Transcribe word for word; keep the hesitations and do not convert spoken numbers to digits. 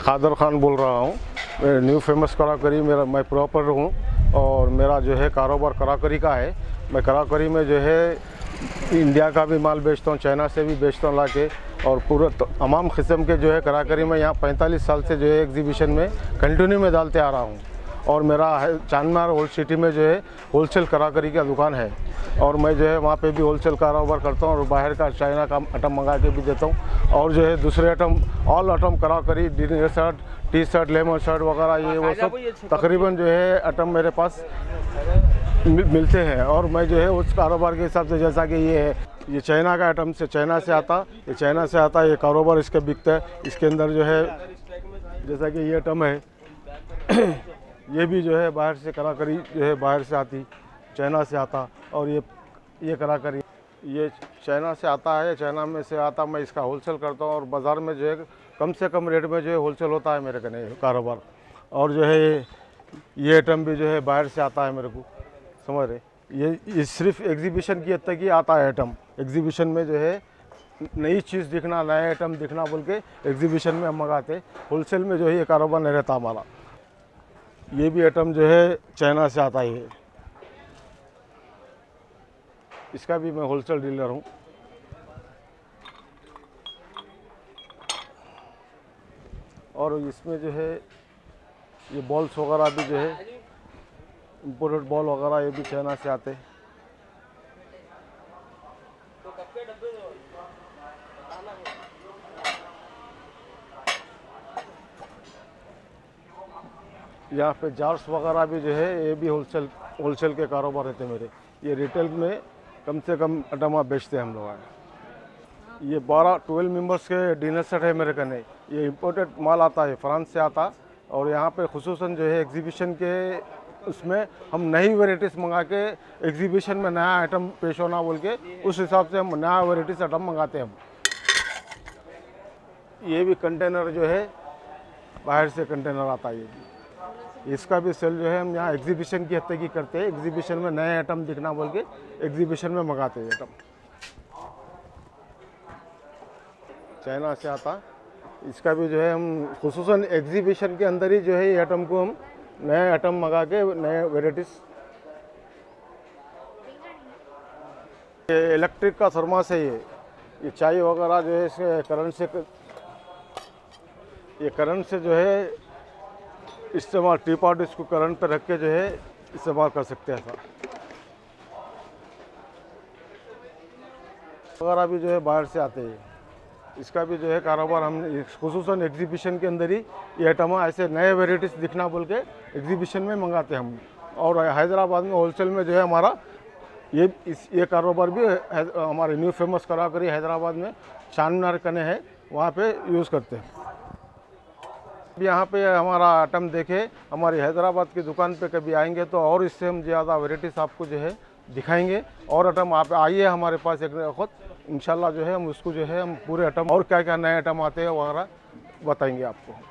खादर खान बोल रहा हूँ। मैं न्यू फेमस क्रॉकरी मेरा मैं प्रॉपर हूँ और मेरा जो है कारोबार क्रॉकरी का है। मैं क्रॉकरी में जो है इंडिया का भी माल बेचता हूँ, चाइना से भी बेचता हूँ लाके, और पूरे तमाम किस्म के जो है क्रॉकरी में यहाँ पैंतालीस साल से जो है एग्जीबिशन में कंटिन्यू में डालते आ रहा हूँ। और मेरा चांदमार ओल्ड सिटी में जो है होलसेल क्रॉकरी का दुकान है और मैं जो है वहाँ पे भी होलसेल कारोबार करता हूँ और बाहर का चाइना का आइटम मंगा के भी देता हूँ। और जो है दूसरे item all item crockery, dinner shirt, T shirt, lemon shirt वगैरह ये वो सब तकरीबन जो है आइटम मेरे पास मिलते हैं। और मैं जो है उस कारोबार के हिसाब से, जैसा कि ये है ये चाइना का आइटम से चाइना से आता ये चाइना से आता ये कारोबार इसके बिकता है। इसके अंदर जो है जैसा कि ये आइटम है ये भी जो है बाहर से क्रॉकरी जो है बाहर से आती, चाइना से आता। और ये ये क्रॉकरी ये चाइना से आता है, चाइना में से आता, मैं इसका होलसेल करता हूँ और बाज़ार में जो है कम से कम रेट में जो है होलसेल होता है मेरे कने कारोबार। और जो है ये आइटम भी जो है बाहर से आता है मेरे को, समझ रहे। ये, ये सिर्फ एग्जीबिशन की हद तक ही आता है आइटम। एग्जीबिशन में जो है नई चीज़ दिखना, नया आइटम दिखना बोल के एग्जीबिशन में हम मंगाते। होलसेल में जो है ये कारोबार नहीं रहता हमारा। ये भी आइटम जो है चाइना से आता है, इसका भी मैं होलसेल डीलर हूँ। और इसमें जो है ये बॉल्स वगैरह भी जो है इम्पोर्टेड बॉल वगैरह ये भी चाइना से आते। यहाँ पे जार्स वगैरह भी जो है ये भी होलसेल होलसेल के कारोबार रहते मेरे। ये रिटेल में कम से कम आइटम बेचते हैं हम लोग। ये बारह ट्वेल्व मेंबर्स के डिनर सेट है मेरे कने। ये इम्पोर्टेड माल आता है, फ्रांस से आता। और यहाँ पे खुसूसन जो है एग्जीबिशन के उसमें हम नई वेराइटीज़ मंगा के एग्जीबिशन में नया आइटम पेश होना बोल के उस हिसाब से हम नया वेराइटीज़ आइटम मंगाते हैं हम। ये भी कंटेनर जो है बाहर से कंटेनर आता है, ये भी इसका भी सेल जो है हम यहाँ एग्जीबिशन की हद तक ही करते हैं। एग्जीबिशन में नए आइटम दिखना बोल के एग्जीबिशन में मंगाते हैं आइटम। चाइना से आता, इसका भी जो है हम खुसूसन एग्जीबिशन के अंदर ही जो है ये आइटम को हम नए आइटम मंगा के नए वेराइटीज़। ये इलेक्ट्रिक का थर्मास है, ये ये चाय वगैरह जो है इसके करंट से ये करंट से जो है इस्तेमाल, टी पॉट इसको करंट पर रख के जो है इस्तेमाल कर सकते हैं ऐसा। वगैरह भी जो है बाहर से आते हैं। इसका भी जो है कारोबार हम खुसूसन एग्जीबिशन के अंदर ही ये आइटम ऐसे नए वेराइटीज़ दिखना बोल के एग्जीबिशन में मंगाते हैं हम। और हैदराबाद में होलसेल में जो है हमारा ये इस ये कारोबार भी हमारे न्यू फेमस क्रॉकरी हैदराबाद में चांदमार कने है, वहाँ पे यूज़ करते हैं। यहाँ पे हमारा आइटम देखे हमारी हैदराबाद की दुकान पे कभी आएंगे तो और इससे हम ज़्यादा वेराइटीज़ आपको जो है दिखाएंगे। और आइटम आप आइए हमारे पास एक वक्त, इंशाल्लाह जो है हम उसको जो है हम पूरे आइटम और क्या क्या नए आइटम आते हैं वगैरह बताएंगे आपको।